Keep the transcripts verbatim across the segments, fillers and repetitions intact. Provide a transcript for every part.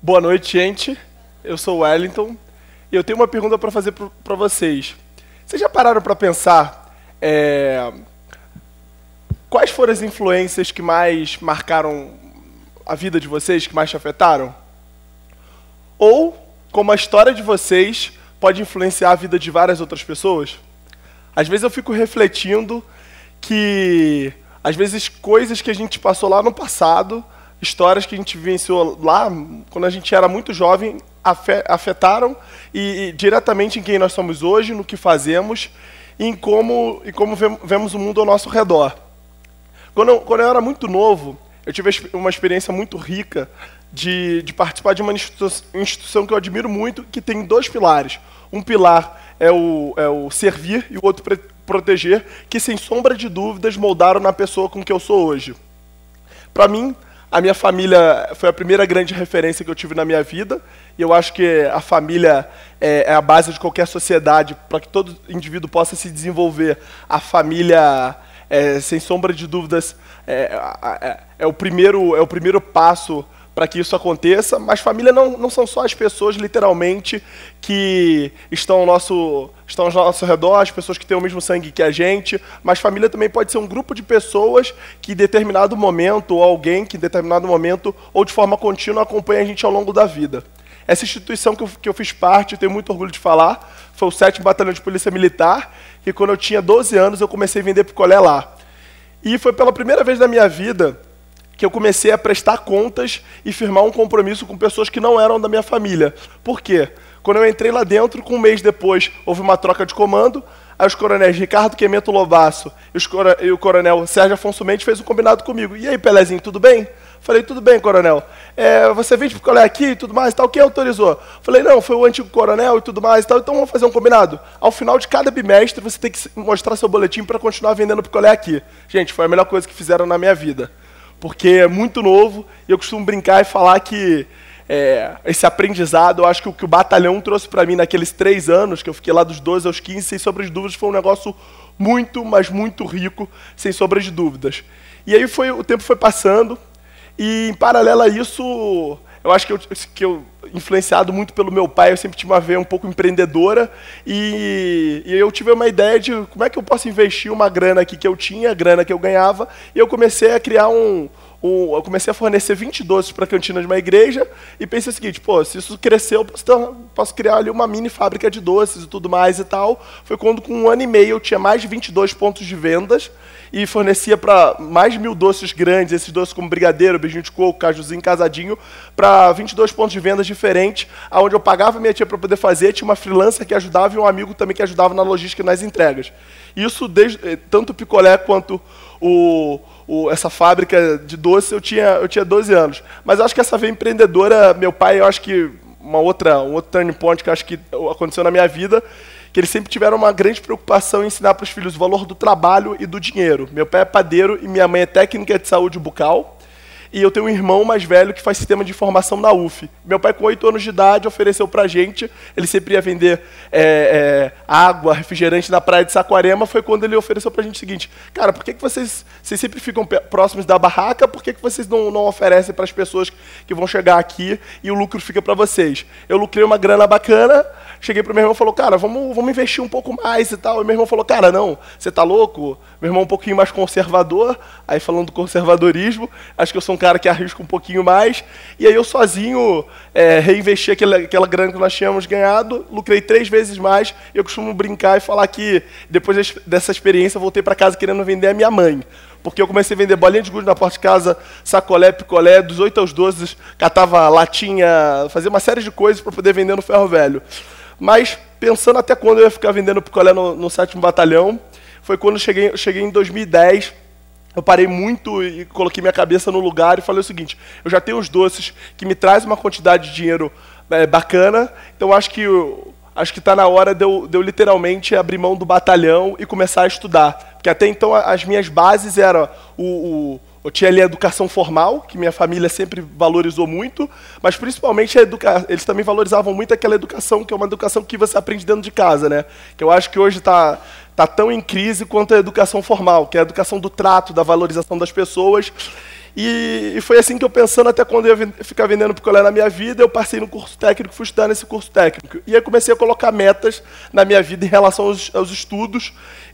Boa noite, gente. Eu sou o Wellington e eu tenho uma pergunta para fazer para vocês. Vocês já pararam para pensar é, quais foram as influências que mais marcaram a vida de vocês, que mais te afetaram? Ou como a história de vocês pode influenciar a vida de várias outras pessoas? Às vezes eu fico refletindo que, às vezes, coisas que a gente passou lá no passado, histórias que a gente vivenciou lá, quando a gente era muito jovem, afetaram e, e diretamente em quem nós somos hoje, no que fazemos e em como, e como vemos o mundo ao nosso redor. Quando eu, quando eu era muito novo, eu tive uma experiência muito rica de, de participar de uma instituição que eu admiro muito, que tem dois pilares. Um pilar é o, é o servir e o outro proteger, que sem sombra de dúvidas moldaram na pessoa com que eu sou hoje. Para mim, a minha família foi a primeira grande referência que eu tive na minha vida, e eu acho que a família é, é a base de qualquer sociedade, para que todo indivíduo possa se desenvolver. A família, é, sem sombra de dúvidas, é, é, é, o, primeiro, é o primeiro passo para que isso aconteça, mas família não, não são só as pessoas, literalmente, que estão ao, nosso, estão ao nosso redor, as pessoas que têm o mesmo sangue que a gente, mas família também pode ser um grupo de pessoas que, em determinado momento, ou alguém que, em determinado momento, ou de forma contínua, acompanha a gente ao longo da vida. Essa instituição que eu, que eu fiz parte, eu tenho muito orgulho de falar, foi o sétimo Batalhão de Polícia Militar, que quando eu tinha doze anos, eu comecei a vender picolé lá. E foi pela primeira vez na minha vida que eu comecei a prestar contas e firmar um compromisso com pessoas que não eram da minha família. Por quê? Quando eu entrei lá dentro, com um mês depois, houve uma troca de comando, aí os coronéis Ricardo Quemento Lobasso e, os coro e o coronel Sérgio Afonso Mendes fez um combinado comigo. E aí, Pelezinho, tudo bem? Falei, tudo bem, coronel. É, você vende picolé aqui e tudo mais e tal, quem autorizou? Falei, não, foi o antigo coronel e tudo mais e tal, então vamos fazer um combinado. Ao final de cada bimestre, você tem que mostrar seu boletim para continuar vendendo picolé aqui. Gente, foi a melhor coisa que fizeram na minha vida, porque é muito novo, e eu costumo brincar e falar que é, esse aprendizado, eu acho que o que o batalhão trouxe para mim naqueles três anos, que eu fiquei lá dos doze aos quinze, sem sombra de dúvidas, foi um negócio muito, mas muito rico, sem sombra de dúvidas. E aí foi, o tempo foi passando, e em paralelo a isso, eu acho que eu, que eu, influenciado muito pelo meu pai, eu sempre tive uma veia um pouco empreendedora, e, e eu tive uma ideia de como é que eu posso investir uma grana aqui que eu tinha, a grana que eu ganhava, e eu comecei a criar um... um eu comecei a fornecer vinte doces para a cantina de uma igreja, e pensei o seguinte, pô, se isso crescer, eu posso, ter, posso criar ali uma mini fábrica de doces e tudo mais e tal. Foi quando, com um ano e meio, eu tinha mais de vinte e dois pontos de vendas, e fornecia para mais de mil doces grandes, esses doces como brigadeiro, beijinho de coco, cajuzinho, casadinho, para vinte e dois pontos de vendas diferentes, onde eu pagava minha tia para poder fazer, tinha uma freelancer que ajudava e um amigo também que ajudava na logística e nas entregas. Isso, desde, tanto o picolé quanto o, o, essa fábrica de doces, eu tinha, eu tinha doze anos. Mas eu acho que essa veia empreendedora, meu pai, eu acho que uma outra, um outro turning point que eu acho que aconteceu na minha vida, que eles sempre tiveram uma grande preocupação em ensinar para os filhos o valor do trabalho e do dinheiro. Meu pai é padeiro e minha mãe é técnica de saúde bucal. E eu tenho um irmão mais velho que faz sistema de informação na U F. Meu pai, com oito anos de idade, ofereceu pra gente, ele sempre ia vender é, é, água, refrigerante na praia de Saquarema, foi quando ele ofereceu pra gente o seguinte, cara, por que, que vocês, vocês sempre ficam próximos da barraca, por que, que vocês não, não oferecem para as pessoas que vão chegar aqui e o lucro fica para vocês? Eu lucrei uma grana bacana, cheguei pro meu irmão e falou, cara, vamos, vamos investir um pouco mais e tal. E meu irmão falou, cara, não, você tá louco? Meu irmão é um pouquinho mais conservador, aí falando do conservadorismo, acho que eu sou um cara que arrisca um pouquinho mais, e aí eu sozinho é, reinvesti aquela, aquela grana que nós tínhamos ganhado, lucrei três vezes mais, e eu costumo brincar e falar que depois dessa experiência eu voltei para casa querendo vender a minha mãe, porque eu comecei a vender bolinha de gude na porta de casa, sacolé, picolé, dos oito aos doze, catava latinha, fazia uma série de coisas para poder vender no ferro velho. Mas pensando até quando eu ia ficar vendendo picolé no, no sétimo Batalhão, foi quando eu cheguei, eu cheguei em dois mil e dez, eu parei muito e coloquei minha cabeça no lugar e falei o seguinte, eu já tenho os doces que me trazem uma quantidade de dinheiro é, bacana, então acho que acho que está na hora de eu, de eu literalmente abrir mão do batalhão e começar a estudar. Porque até então as minhas bases eram o, o eu tinha ali a educação formal, que minha família sempre valorizou muito, mas principalmente a educa... eles também valorizavam muito aquela educação, que é uma educação que você aprende dentro de casa, né? Que eu acho que hoje está tá tão em crise quanto a educação formal, que é a educação do trato, da valorização das pessoas. E, e foi assim que eu pensando, até quando eu ia ficar vendendo picolé na minha vida, eu passei no curso técnico, fui estudar nesse curso técnico. E aí comecei a colocar metas na minha vida em relação aos, aos estudos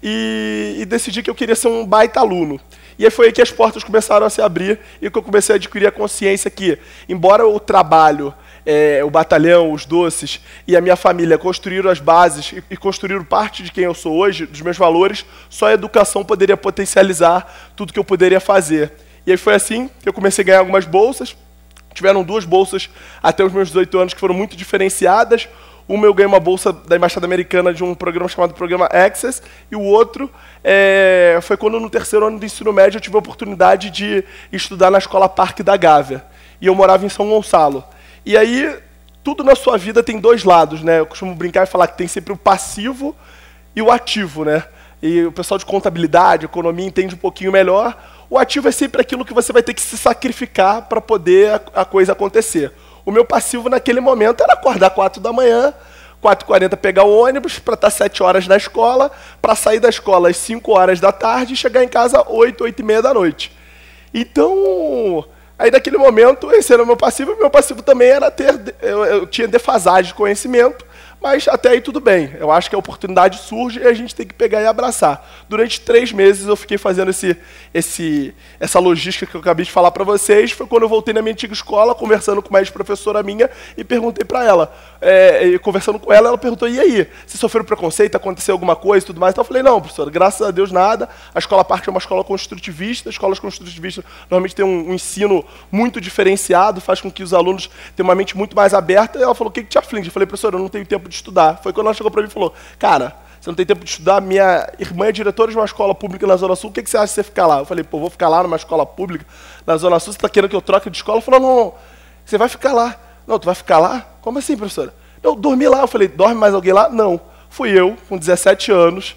e, e decidi que eu queria ser um baita aluno. E aí foi aí que as portas começaram a se abrir e que eu comecei a adquirir a consciência que, embora o trabalho, é, o batalhão, os doces e a minha família construíram as bases e, e construíram parte de quem eu sou hoje, dos meus valores, só a educação poderia potencializar tudo que eu poderia fazer. E aí foi assim que eu comecei a ganhar algumas bolsas. Tiveram duas bolsas até os meus dezoito anos que foram muito diferenciadas. Uma eu ganhei uma bolsa da Embaixada Americana de um programa chamado Programa Access, e o outro é, foi quando no terceiro ano do ensino médio eu tive a oportunidade de estudar na Escola Parque da Gávea. E eu morava em São Gonçalo. E aí, tudo na sua vida tem dois lados, né? Eu costumo brincar e falar que tem sempre o passivo e o ativo, né? E o pessoal de contabilidade, economia entende um pouquinho melhor. O ativo é sempre aquilo que você vai ter que se sacrificar para poder a, a coisa acontecer. O meu passivo naquele momento era acordar quatro da manhã, quatro e quarenta pegar o ônibus para estar sete horas na escola, para sair da escola às cinco horas da tarde e chegar em casa oito, oito e meia da noite. Então, aí naquele momento, esse era o meu passivo, e o meu passivo também era ter, eu, eu tinha defasagem de conhecimento, mas até aí tudo bem. Eu acho que a oportunidade surge e a gente tem que pegar e abraçar. Durante três meses eu fiquei fazendo esse, esse, essa logística que eu acabei de falar para vocês. Foi quando eu voltei na minha antiga escola, conversando com uma ex-professora minha, e perguntei para ela. É, e conversando com ela, ela perguntou, e aí? Você sofreu preconceito? Aconteceu alguma coisa e tudo mais? Então eu falei, não, professora, graças a Deus nada. A Escola Parque é uma escola construtivista. Escolas construtivistas normalmente têm um, um ensino muito diferenciado, faz com que os alunos tenham uma mente muito mais aberta. E ela falou, o que, que te aflige? Eu falei, professora, eu não tenho tempo de estudar. Foi quando ela chegou para mim e falou, cara, você não tem tempo de estudar, minha irmã é diretora de uma escola pública na Zona Sul, o que, que você acha de você ficar lá? Eu falei, pô, vou ficar lá numa escola pública na Zona Sul, você está querendo que eu troque de escola? Ela falou, não, não, você vai ficar lá. Não, tu vai ficar lá? Como assim, professora? Eu dormi lá. Eu falei, dorme mais alguém lá? Não. Fui eu, com dezessete anos,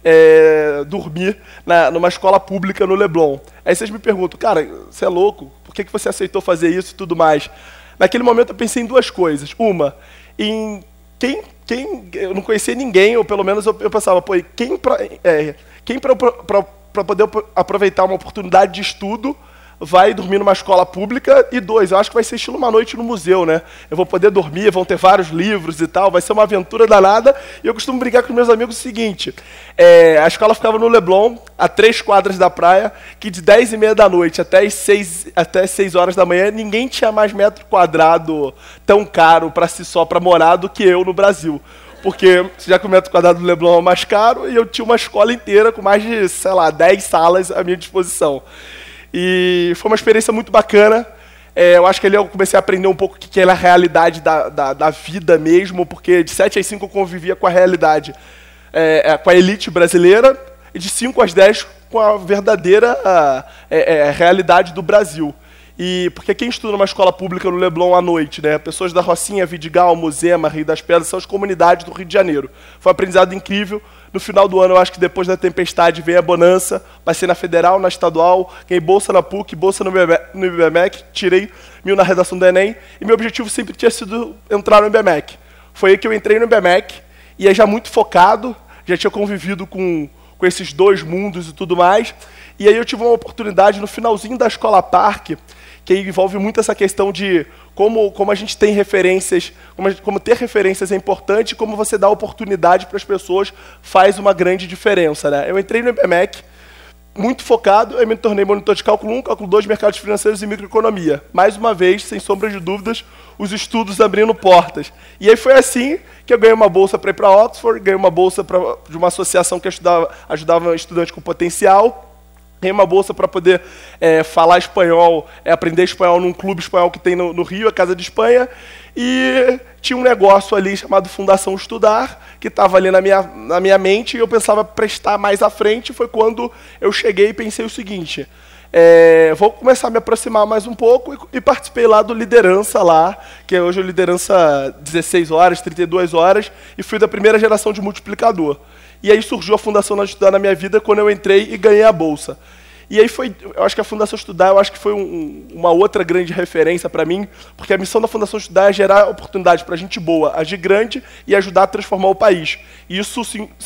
é, dormir na, numa escola pública no Leblon. Aí vocês me perguntam, cara, você é louco? Por que, que você aceitou fazer isso e tudo mais? Naquele momento eu pensei em duas coisas. Uma, em quem, quem eu não conhecia ninguém, ou pelo menos eu, eu pensava, pô, quem para é, quem para poder aproveitar uma oportunidade de estudo vai dormir numa escola pública? E dois, eu acho que vai ser estilo uma noite no museu, né? Eu vou poder dormir, vão ter vários livros e tal, vai ser uma aventura danada. E eu costumo brincar com meus amigos o seguinte, é, a escola ficava no Leblon, a três quadras da praia, que de dez e meia da noite até as seis, até as seis horas da manhã, ninguém tinha mais metro quadrado tão caro para si só, para morar, do que eu no Brasil. Porque já que o metro quadrado do Leblon é mais caro, e eu tinha uma escola inteira com mais de, sei lá, dez salas à minha disposição. E foi uma experiência muito bacana. É, eu acho que ali eu comecei a aprender um pouco o que era a realidade da, da, da vida mesmo, porque de sete às cinco eu convivia com a realidade, é, com a elite brasileira, e de cinco às dez com a verdadeira é, é, realidade do Brasil. E porque quem estuda numa escola pública no Leblon à noite, né? Pessoas da Rocinha, Vidigal, Muzema, Rio das Pedras, são as comunidades do Rio de Janeiro. Foi um aprendizado incrível. No final do ano, eu acho que depois da tempestade vem a bonança. Passei na Federal, na Estadual, ganhei bolsa na P U C, bolsa no I B M E C, tirei mil na redação do Enem. E meu objetivo sempre tinha sido entrar no I B M E C. Foi aí que eu entrei no I B M E C, e aí já muito focado, já tinha convivido com, com esses dois mundos e tudo mais. E aí eu tive uma oportunidade no finalzinho da Escola Parque, que envolve muito essa questão de como, como a gente tem referências, como, como ter referências é importante, como você dá oportunidade para as pessoas faz uma grande diferença, né? Eu entrei no I B M E C muito focado, eu me tornei monitor de cálculo um, cálculo dois, mercados financeiros e microeconomia. Mais uma vez, sem sombra de dúvidas, os estudos abrindo portas. E aí foi assim que eu ganhei uma bolsa para ir para Oxford, ganhei uma bolsa pra, de uma associação que ajudava, ajudava estudantes com potencial, ganhei uma bolsa para poder é, falar espanhol, é, aprender espanhol num clube espanhol que tem no, no Rio, a Casa de Espanha, e tinha um negócio ali chamado Fundação Estudar, que estava ali na minha, na minha mente, e eu pensava prestar mais à frente. Foi quando eu cheguei e pensei o seguinte, é, vou começar a me aproximar mais um pouco, e, e participei lá do Liderança, lá, que é hoje o Liderança dezesseis horas, trinta e duas horas, e fui da primeira geração de multiplicador. E aí surgiu a Fundação Estudar na minha vida quando eu entrei e ganhei a bolsa. E aí foi, eu acho que a Fundação Estudar, eu acho que foi um, uma outra grande referência para mim, porque a missão da Fundação Estudar é gerar oportunidade para gente boa, agir grande e ajudar a transformar o país. E isso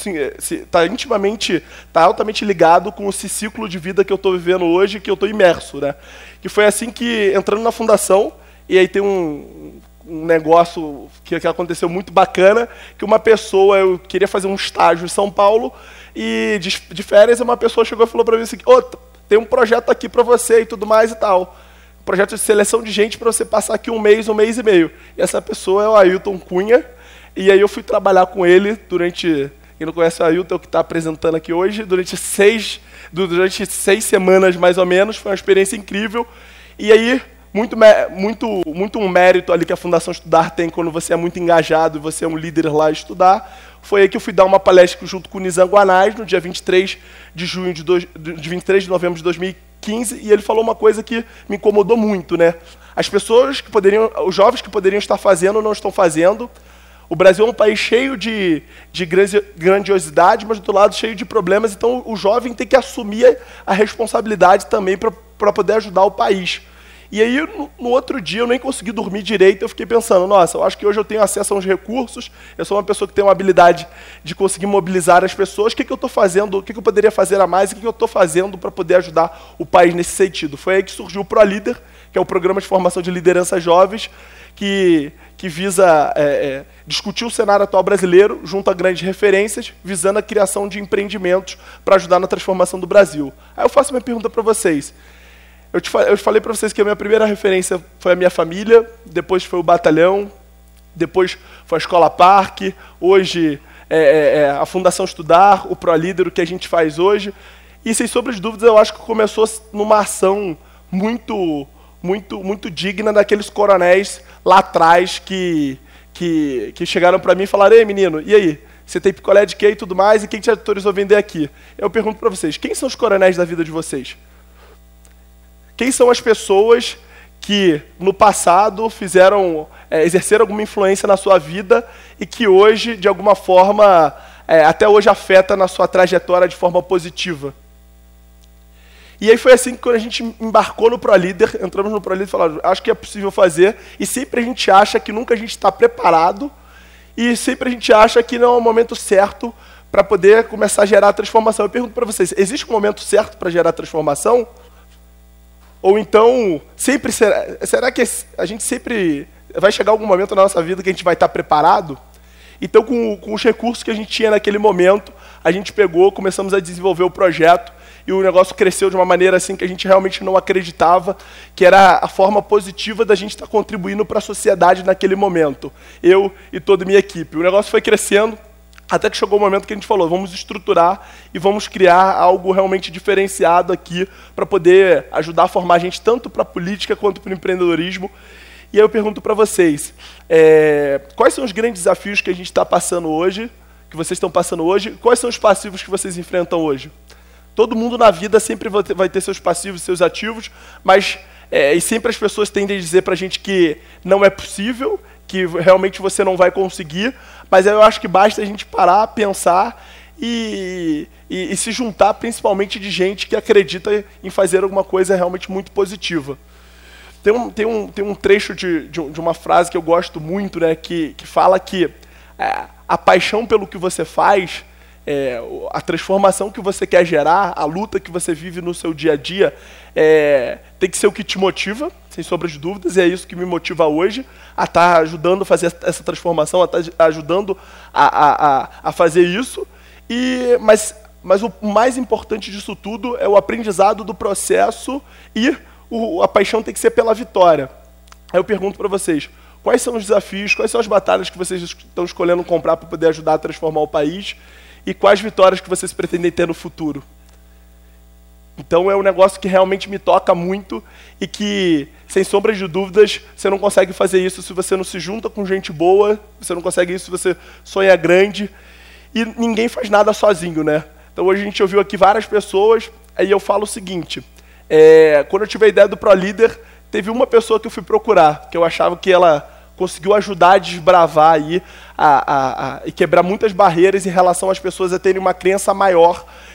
está intimamente, está altamente ligado com esse ciclo de vida que eu estou vivendo hoje, que eu estou imerso, né? Que foi assim que, entrando na Fundação, e aí tem um, um negócio que, que aconteceu muito bacana, que uma pessoa, eu queria fazer um estágio em São Paulo, e de, de férias uma pessoa chegou e falou para mim assim, ô, tem um projeto aqui para você e tudo mais e tal. Um projeto de seleção de gente para você passar aqui um mês, um mês e meio. E essa pessoa é o Ailton Cunha. E aí eu fui trabalhar com ele durante... Quem não conhece o Ailton, é o que está apresentando aqui hoje. Durante seis, durante seis semanas, mais ou menos. Foi uma experiência incrível. E aí, muito, muito, muito um mérito ali que a Fundação Estudar tem quando você é muito engajado e você é um líder lá a estudar. Foi aí que eu fui dar uma palestra junto com o Nizam Guanais, no dia vinte e três de junho de, dois, de vinte e três de novembro de dois mil e quinze, e ele falou uma coisa que me incomodou muito, né? As pessoas que poderiam, os jovens que poderiam estar fazendo, não estão fazendo. O Brasil é um país cheio de, de grandiosidade, mas do outro lado cheio de problemas, então o jovem tem que assumir a responsabilidade também para poder ajudar o país. E aí, no, no outro dia, eu nem consegui dormir direito, eu fiquei pensando, nossa, eu acho que hoje eu tenho acesso a uns recursos, eu sou uma pessoa que tem uma habilidade de conseguir mobilizar as pessoas, o que, que eu estou fazendo, o que, que eu poderia fazer a mais, o que, que eu estou fazendo para poder ajudar o país nesse sentido. Foi aí que surgiu o ProLíder, que é o Programa de Formação de Lideranças Jovens, que, que visa é, é, discutir o cenário atual brasileiro, junto a grandes referências, visando a criação de empreendimentos para ajudar na transformação do Brasil. Aí eu faço uma pergunta para vocês. Eu, te, eu falei para vocês que a minha primeira referência foi a minha família, depois foi o batalhão, depois foi a Escola Parque, hoje é, é, a Fundação Estudar, o ProLíder, o que a gente faz hoje. E, sem sombra de dúvidas, eu acho que começou numa ação muito, muito, muito digna daqueles coronéis lá atrás que, que, que chegaram para mim e falaram, ei, menino, e aí? Você tem picolé de quê e tudo mais, e quem te autorizou a vender aqui? Eu pergunto para vocês, quem são os coronéis da vida de vocês? Quem são as pessoas que, no passado, fizeram, é, exerceram alguma influência na sua vida e que hoje, de alguma forma, é, até hoje afeta na sua trajetória de forma positiva? E aí foi assim que, quando a gente embarcou no ProLíder, entramos no ProLíder e falamos, acho que é possível fazer, e sempre a gente acha que nunca a gente está preparado, e sempre a gente acha que não é o momento certo para poder começar a gerar a transformação. Eu pergunto para vocês, existe um momento certo para gerar a transformação? Ou então, sempre será, será que a gente sempre vai chegar algum momento na nossa vida que a gente vai estar preparado? Então, com, com os recursos que a gente tinha naquele momento, a gente pegou, começamos a desenvolver o projeto e o negócio cresceu de uma maneira assim que a gente realmente não acreditava, que era a forma positiva da gente estar contribuindo para a sociedade naquele momento. Eu e toda a minha equipe. O negócio foi crescendo, até que chegou o momento que a gente falou, vamos estruturar e vamos criar algo realmente diferenciado aqui para poder ajudar a formar a gente tanto para a política quanto para o empreendedorismo. E aí eu pergunto para vocês, é, quais são os grandes desafios que a gente está passando hoje, que vocês estão passando hoje, quais são os passivos que vocês enfrentam hoje? Todo mundo na vida sempre vai ter, vai ter seus passivos e seus ativos, mas é, e sempre as pessoas tendem a dizer para a gente que não é possível, que realmente você não vai conseguir, mas eu acho que basta a gente parar, pensar e, e, e se juntar principalmente de gente que acredita em fazer alguma coisa realmente muito positiva. Tem um, tem um, tem um trecho de, de, de uma frase que eu gosto muito, né, que, que fala que é, a paixão pelo que você faz, é, a transformação que você quer gerar, a luta que você vive no seu dia a dia, é, tem que ser o que te motiva, sem sombra de dúvidas, e é isso que me motiva hoje, a estar tá ajudando a fazer essa transformação, a estar tá ajudando a, a, a fazer isso. E, mas, mas o mais importante disso tudo é o aprendizado do processo e o, a paixão tem que ser pela vitória. Aí eu pergunto para vocês, quais são os desafios, quais são as batalhas que vocês estão escolhendo comprar para poder ajudar a transformar o país e quais vitórias que vocês pretendem ter no futuro? Então é um negócio que realmente me toca muito e que, sem sombra de dúvidas, você não consegue fazer isso se você não se junta com gente boa, você não consegue isso se você sonha grande, e ninguém faz nada sozinho, né? Então hoje a gente ouviu aqui várias pessoas, aí eu falo o seguinte, é, quando eu tive a ideia do ProLíder, teve uma pessoa que eu fui procurar, que eu achava que ela conseguiu ajudar a desbravar aí, a, a, a, e quebrar muitas barreiras em relação às pessoas a terem uma crença maior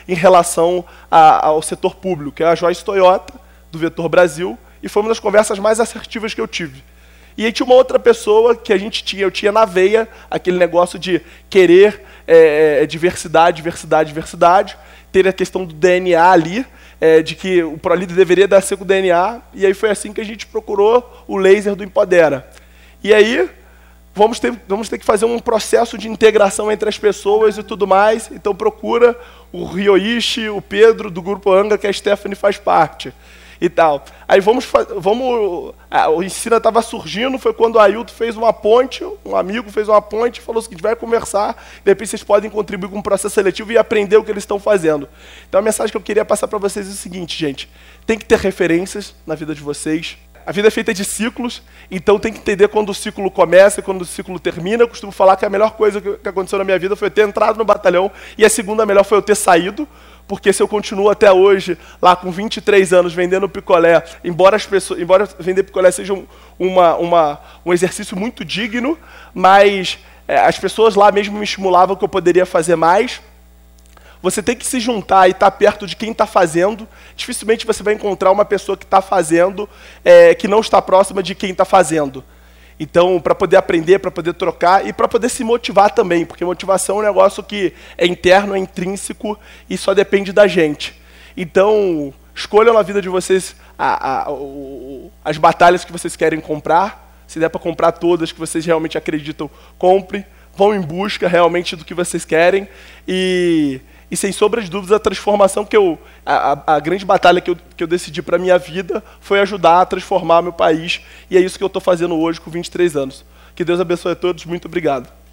em relação a, ao setor público, que é a Joyce Toyota, do Vetor Brasil, e foi uma das conversas mais assertivas que eu tive. E aí tinha uma outra pessoa que a gente tinha, eu tinha na veia aquele negócio de querer é, diversidade, diversidade, diversidade, ter a questão do D N A ali, é, de que o ProLíder deveria dar com o D N A, e aí foi assim que a gente procurou o laser do Empodera. E aí vamos ter, vamos ter que fazer um processo de integração entre as pessoas e tudo mais, então procura o Ryoichi, o Pedro, do Grupo Anga, que a Stephanie faz parte. E tal. Aí vamos, vamos a, o Ensina estava surgindo, foi quando o Ailton fez uma ponte, um amigo fez uma ponte, falou o seguinte, vai conversar, de repente vocês podem contribuir com o processo seletivo e aprender o que eles estão fazendo. Então a mensagem que eu queria passar para vocês é o seguinte, gente, tem que ter referências na vida de vocês. A vida é feita de ciclos, então tem que entender quando o ciclo começa e quando o ciclo termina. Eu costumo falar que a melhor coisa que aconteceu na minha vida foi eu ter entrado no batalhão, e a segunda melhor foi eu ter saído, porque se eu continuo até hoje, lá com vinte e três anos, vendendo picolé, embora, as pessoas, embora vender picolé seja um, uma, uma, um exercício muito digno, mas é, as pessoas lá mesmo me estimulavam que eu poderia fazer mais. Você tem que se juntar e estar perto de quem está fazendo. Dificilmente você vai encontrar uma pessoa que está fazendo, é, que não está próxima de quem está fazendo. Então, para poder aprender, para poder trocar e para poder se motivar também, porque motivação é um negócio que é interno, é intrínseco e só depende da gente. Então, escolham na vida de vocês a, a, o, as batalhas que vocês querem comprar. Se der para comprar todas que vocês realmente acreditam, compre. Vão em busca realmente do que vocês querem. E, e sem sombra de dúvidas, a transformação que eu... A, a grande batalha que eu, que eu decidi para a minha vida foi ajudar a transformar meu país. E é isso que eu estou fazendo hoje com vinte e três anos. Que Deus abençoe a todos. Muito obrigado.